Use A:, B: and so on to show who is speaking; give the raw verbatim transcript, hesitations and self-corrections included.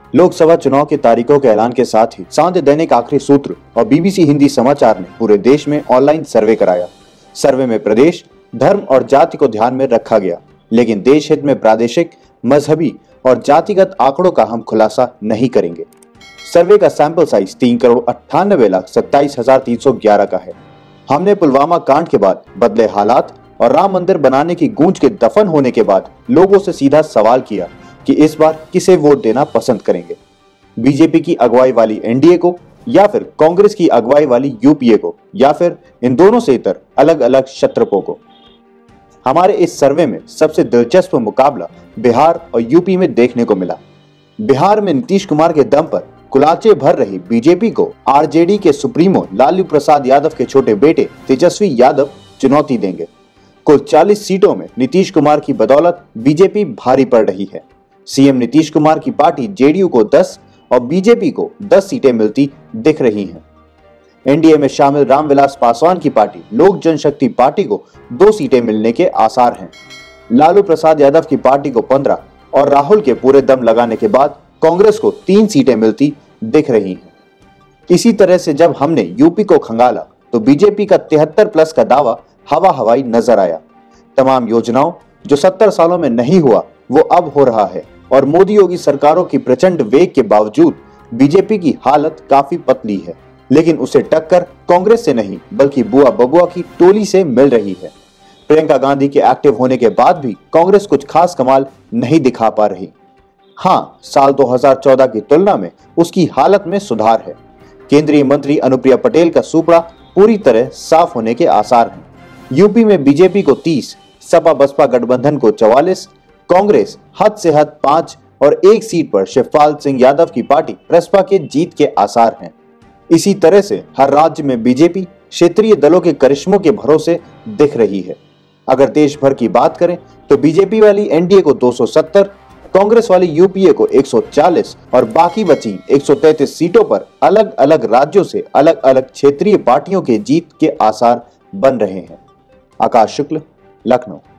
A: लोकसभा चुनाव की तारीखों के ऐलान के साथ ही सांध्य दैनिक आखिरी सूत्र और बीबीसी हिंदी समाचार ने पूरे देश में ऑनलाइन सर्वे कराया। सर्वे में प्रदेश, धर्म और जाति को ध्यान में रखा गया, लेकिन देश हित में प्रादेशिक, मजहबी और जातिगत आंकड़ों का हम खुलासा नहीं करेंगे। सर्वे का सैंपल साइज तीन करोड़ अट्ठानबे लाख सत्ताईस हजार तीन सौ ग्यारह का है। हमने पुलवामा कांड के बाद बदले हालात और राम मंदिर बनाने की गूंज के दफन होने के बाद लोगों से सीधा सवाल किया कि इस बार किसे वोट देना पसंद करेंगे, बीजेपी की अगुवाई वाली एनडीए को या फिर कांग्रेस की अगुवाई वाली यूपीए को या फिर इन दोनों से इतर अलग अलग क्षत्रपों को। हमारे इस सर्वे में सबसे दिलचस्प मुकाबला बिहार और यूपी में देखने को मिला। बिहार में नीतीश कुमार के दम पर कुलाचे भर रही बीजेपी को आरजेडी के सुप्रीमो लालू प्रसाद यादव के छोटे बेटे तेजस्वी यादव चुनौती देंगे। कुल चालीस सीटों में नीतीश कुमार की बदौलत बीजेपी भारी पड़ रही है। सीएम नीतीश कुमार की पार्टी जेडीयू को दस और बीजेपी को दस सीटें मिलती दिख रही हैं। एनडीए में शामिल रामविलास पासवान की पार्टी लोक जनशक्ति पार्टी को दो सीटें मिलने के आसार हैं। लालू प्रसाद यादव की पार्टी को पंद्रह और राहुल के पूरे दम लगाने के बाद कांग्रेस को तीन सीटें मिलती दिख रही हैं। इसी तरह से जब हमने यूपी को खंगाला तो बीजेपी का तिहत्तर प्लस का दावा हवा हवाई नजर आया। तमाम योजनाओं जो सत्तर सालों में नहीं हुआ वो अब हो रहा है और मोदी योगी सरकारों की प्रचंड वेग के बावजूद बीजेपी की हालत काफी पतली है, लेकिन उसे टक्कर कांग्रेस से नहीं बल्कि बुआ बबुआ की टोली से मिल रही है। प्रियंका गांधी के एक्टिव होने के बाद भी कांग्रेस कुछ खास कमाल नहीं दिखा पा रही। हाँ, साल दो हज़ार चौदह की तुलना में उसकी हालत में सुधार है। केंद्रीय मंत्री अनुप्रिया पटेल का सुपड़ा पूरी तरह साफ होने के आसार हैं। यूपी में बीजेपी को तीस, सपा बसपा गठबंधन को चौवालीस, कांग्रेस हद से हद पांच और एक सीट पर शिवपाल सिंह यादव की पार्टी प्रसपा के जीत के आसार हैं। इसी तरह से हर राज्य में बीजेपी क्षेत्रीय दलों के करिश्मों के भरोसे दिख रही है। अगर देश भर की बात करें तो बीजेपी वाली एनडीए को दो सौ सत्तर, कांग्रेस वाली यूपीए को एक सौ चालीस और बाकी बची एक सौ तैंतीस सीटों पर अलग अलग राज्यों से अलग अलग क्षेत्रीय पार्टियों के जीत के आसार बन रहे हैं। आकाश शुक्ल, लखनऊ।